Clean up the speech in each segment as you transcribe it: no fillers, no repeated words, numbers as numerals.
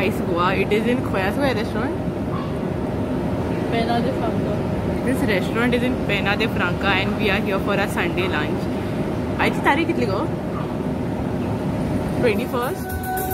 Spice Goa. It is in Khoya Square restaurant. Pena de Franca. This restaurant is in Pena de Franca and we are here for a Sunday lunch. Aaj tarikh kitli go? 21st.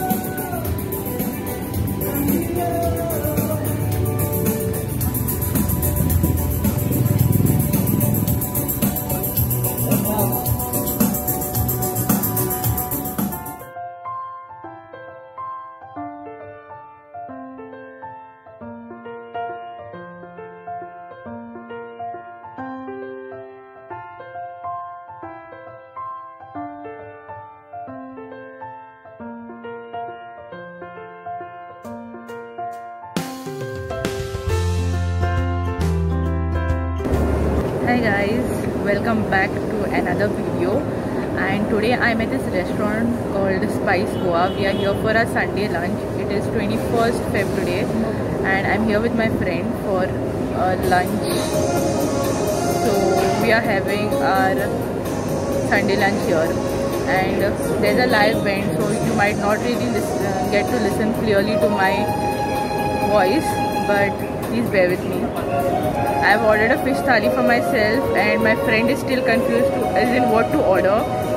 Hi guys, welcome back to another video. And today I'm at this restaurant called Spice Goa. We are here for a Sunday lunch. It is 21st Feb today and I'm here with my friend for lunch. So we are having our Sunday lunch here and there's a live band, so you might not really get to listen clearly to my voice, but please bear with me. I've ordered a fish thali for myself and my friend is still confused as in what to order.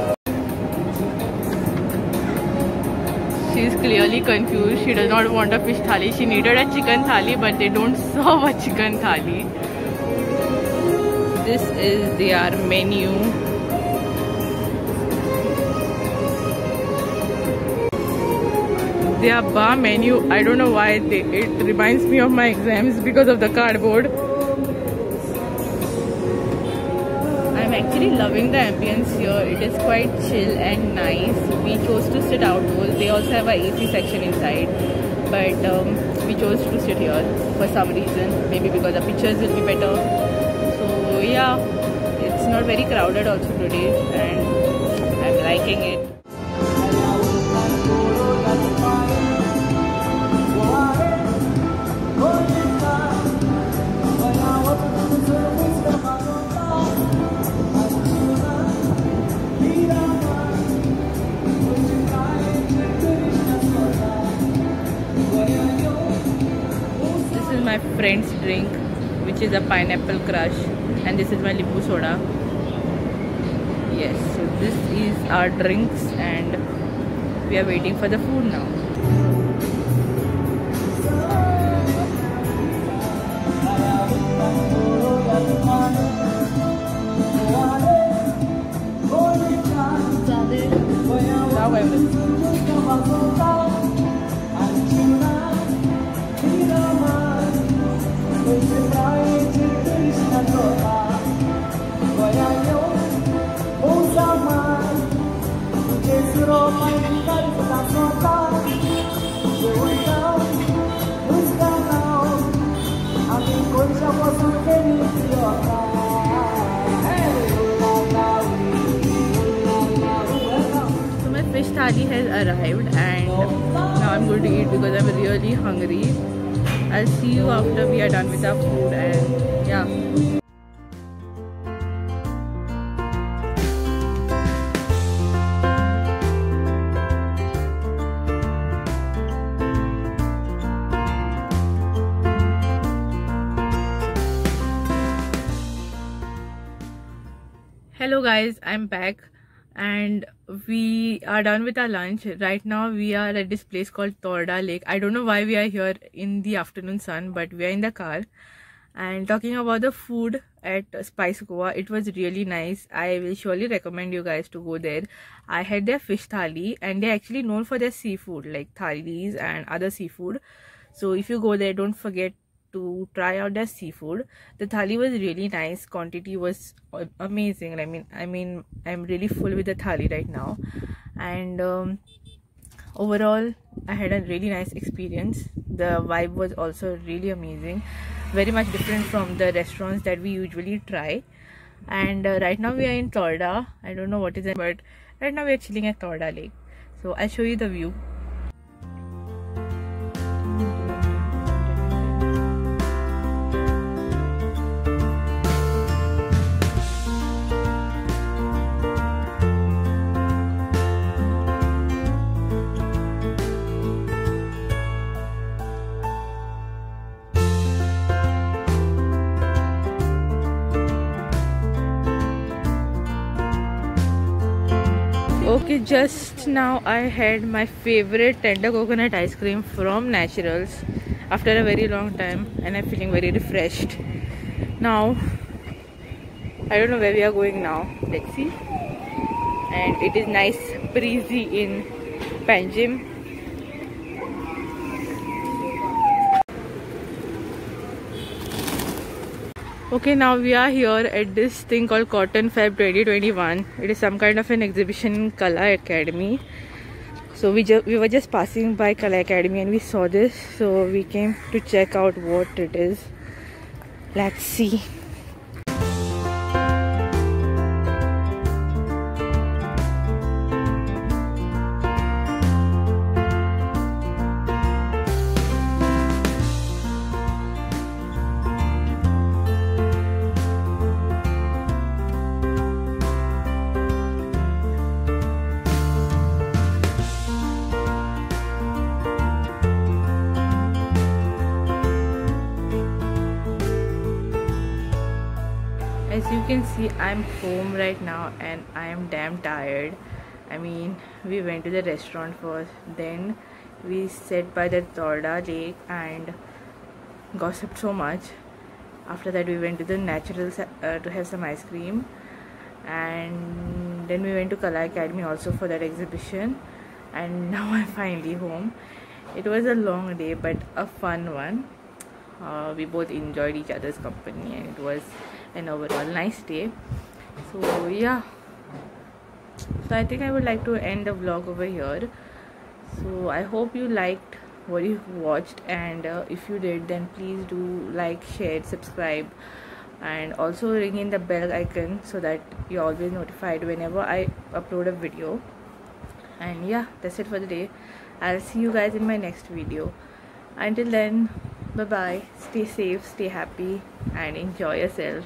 She's clearly confused. She does not want a fish thali. She needed a chicken thali, but they don't serve a chicken thali. This is their menu. Their bar menu, I don't know why it reminds me of my exams because of the cardboard. I'm actually loving the ambience here. It is quite chill and nice. We chose to sit outdoors. They also have a AC section inside, but we chose to sit here for some reason. Maybe because the pictures will be better. So yeah, it's not very crowded also today and I'm liking it. My friend's drink, which is a pineapple crush, and this is my limbu soda. Yes, so this is our drinks and we are waiting for the food now. So my fish thali has arrived and now I'm going to eat because I'm really hungry. I'll see you after we are done with our food and yeah. Hello guys, I'm back and we are done with our lunch. Right now we are at this place called Torda Lake. I don't know why we are here in the afternoon sun, but we are in the car. And talking about the food at Spice Goa, it was really nice. I will surely recommend you guys to go there. I had their fish thali and they're actually known for their seafood like thalis and other seafood. So if you go there, don't forget to try out their seafood. The thali was really nice. Quantity was amazing. I mean I'm really full with the thali right now, and overall I had a really nice experience. The vibe was also really amazing, very much different from the restaurants that we usually try. And right now we are in Torda. I don't know what is it, but right now we are chilling at Torda Lake. So I'll show you the view. Okay, just now I had my favorite tender coconut ice cream from Naturals after a very long time, and I'm feeling very refreshed. Now, I don't know where we are going now. Let's see. And it is nice breezy in Panjim. Okay, now we are here at this thing called Cotton Feb 2021. It is some kind of an exhibition in Kala Academy. So we were just passing by Kala Academy and we saw this. So we came to check out what it is. Let's see. As you can see, I'm home right now and I am damn tired. I mean, we went to the restaurant first, then we sat by the Torda lake and gossiped so much. After that we went to the Naturals to have some ice cream, and then we went to Kala Academy also for that exhibition, and now I'm finally home. It was a long day but a fun one. We both enjoyed each other's company and it was an overall nice day. So yeah, so I think I would like to end the vlog over here. So I hope you liked what you watched, and if you did, then please do like, share, subscribe, and also ring in the bell icon so that you're always notified whenever I upload a video. And yeah, that's it for the day. I'll see you guys in my next video. Until then, bye bye, stay safe, stay happy, and enjoy yourself.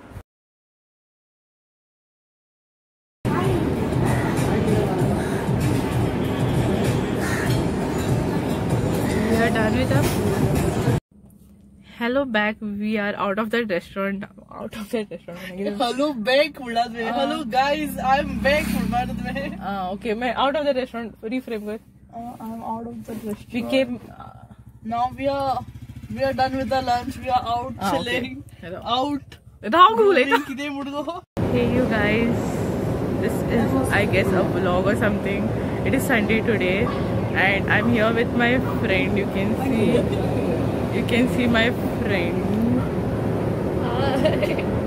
We are done with the food. Hello back, we are out of that restaurant. Hello back, hello guys, I'm back. Okay, मैं out of the restaurant. Reframe कर. I'm out of the restaurant. We came. Now we are done with the lunch. We are out chilling. Okay. Out. Hey you guys, this is I guess a vlog or something. It is Sunday today and I'm here with my friend. You can see my friend. Hi.